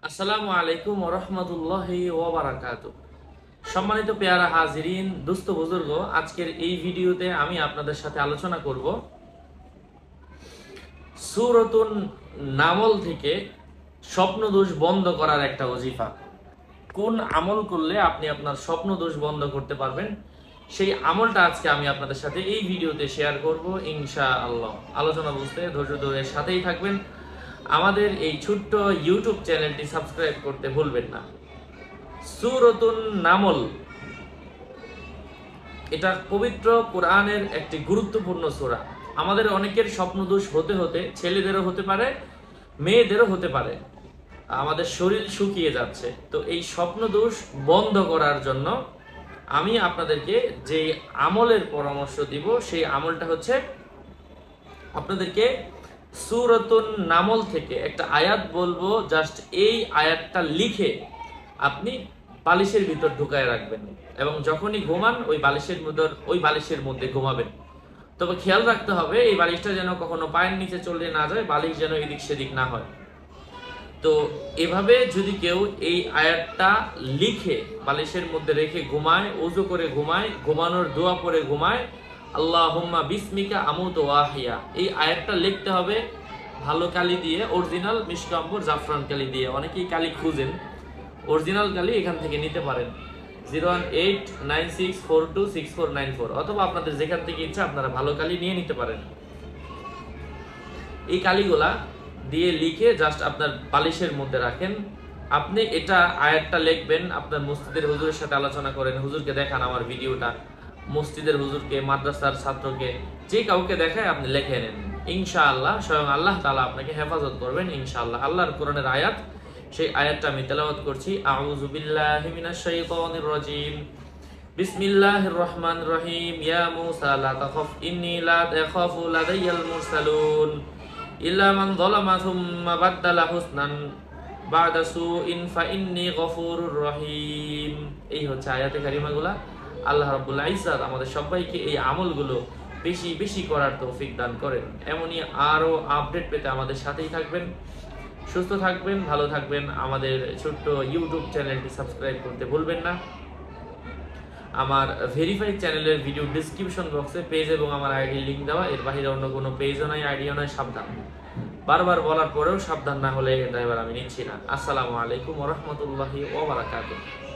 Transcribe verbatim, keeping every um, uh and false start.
আসসালামু আলাইকুম ওয়া রাহমাতুল্লাহি ওয়া বারাকাতুহু। সম্মানিত পেয়ারা হাজিরিন, দুস্থ বুজুর্গ, আজকের এই ভিডিওতে আমি আপনাদের সাথে আলোচনা করব সূরাতুন নামল থেকে স্বপ্ন দোষ বন্ধ করার একটা ওজিফা। কোন আমল করলে আপনি আপনার স্বপ্ন দোষ বন্ধ করতে পারবেন, সেই আমলটা আজকে আমি আপনাদের সাথে এই ভিডিওতে শেয়ার করব ইনশাআল্লাহ। আলোচনা বুঝতে ধৈর্য ধরে সাথেই থাকবেন। আমাদের এই ছোট্ট ইউটিউব চ্যানেলটি সাবস্ক্রাইব করতে ভুলবেন না। সূরাতুন নামল এটা পবিত্র কোরআনের একটি গুরুত্বপূর্ণ সূরা। আমাদের অনেকের স্বপ্ন দোষ হতে হতে ছেলেদেরও হতে পারে, মেয়েদেরও হতে পারে, আমাদের শরীর শুকিয়ে যাচ্ছে। তো এই স্বপ্ন দোষ বন্ধ করার জন্য আমি আপনাদেরকে যে আমলের পরামর্শ দিব, সেই আমলটা হচ্ছে আপনাদেরকে সূরাতুন নামল থেকে একটা আয়াত বলবো, জাস্ট এই আয়াতটা লিখে আপনি বালিশের ভিতর ঢুকায় রাখবেন এবং যখনই ঘুমান ওই বালিশের মধ্যে ওই বালিশের মধ্যে ঘুমাবেন। তবে খেয়াল রাখতে হবে এই বালিশটা যেন কখনো পায়ের নিচে চলে না যায়, বালিশ যেন এদিক সেদিক না হয়। তো এভাবে যদি কেউ এই আয়াতটা লিখে বালিশের মধ্যে রেখে ঘুমায়, ওযু করে ঘুমায়, ঘুমানোর দোয়া পড়ে ঘুমায়, আল্লাহুম্মা বিসমিকা আমুতু ওয়া আহইয়া, এই আয়াতটা লিখতে হবে ভালো কালি দিয়ে, অরিজিনাল মিশক আম্বর জাফরান কালি দিয়ে। অনেকেই কালি খুঁজেন, অরিজিনাল কালি এখান থেকে নিতে পারেন zero one eight nine six four two six four nine four, অথবা আপনাদের যেখান থেকে ইচ্ছা আপনারা ভালো কালি নিয়ে নিতে পারেন। এই কালিগুলা দিয়ে লিখে জাস্ট আপনার বালিশের মধ্যে রাখেন। আপনি এটা আয়াতটা লিখবেন, আপনার মসজিদের হুজুরের সাথে আলোচনা করেন, হুজুরকে দেখান আমার ভিডিওটা, মসজিদের হুজুরকে, মাদ্রাসার ছাত্রকে, যে কাউকে দেখায় আপনি লিখে নেন। ইনশাআল্লাহ স্বয়ং আল্লাহ তাআলা আপনাকে হেফাজত করবেন ইনশাআল্লাহ। আল্লাহর কোরআনের আয়াত, সেই আয়াতটা আমি তেলাওয়াত করছি। আউযু বিল্লাহি মিনাশ শাইতানির রাজীম। বিসমিল্লাহির রহমানির রহিম। ইয়া মূসা লা তাখাফ ইন্নী লা আখাফু লাদাইয়াল মুরসালুন ইল্লা মান যালামা সুম্মা বাদদালা হুসনান বা'দা সুইন ফা ইন্নী গফুরুর রহিম। এই হচ্ছে আয়াতে কারিমাগুলা। আল্লাহ রাব্বুল ইজ্জাত আমাদের সবাইকে এই আমলগুলো বেশি বেশি করার তৌফিক দান করেন। এমনই আরো আপডেট পেতে আমাদের সাথেই থাকবেন। সুস্থ থাকবেন, ভালো থাকবেন। আমাদের ছোট্ট ইউটিউব চ্যানেলটি সাবস্ক্রাইব করতে ভুলবেন না। আমার ভেরিফাইড চ্যানেলের ভিডিও ডিসক্রিপশন বক্সে পেজ এবং আমার আইডি লিংক দেওয়া, এর বাইরে অন্য কোনো পেজও নাই, আইডিও নাই। সাবধান, বারবার বলার পরেও সাবধান না হলে ড্রাইভার আমি নিচ্ছি না। আসসালামু আলাইকুম ওয়া রাহমাতুল্লাহি ওয়া বারাকাতুহু।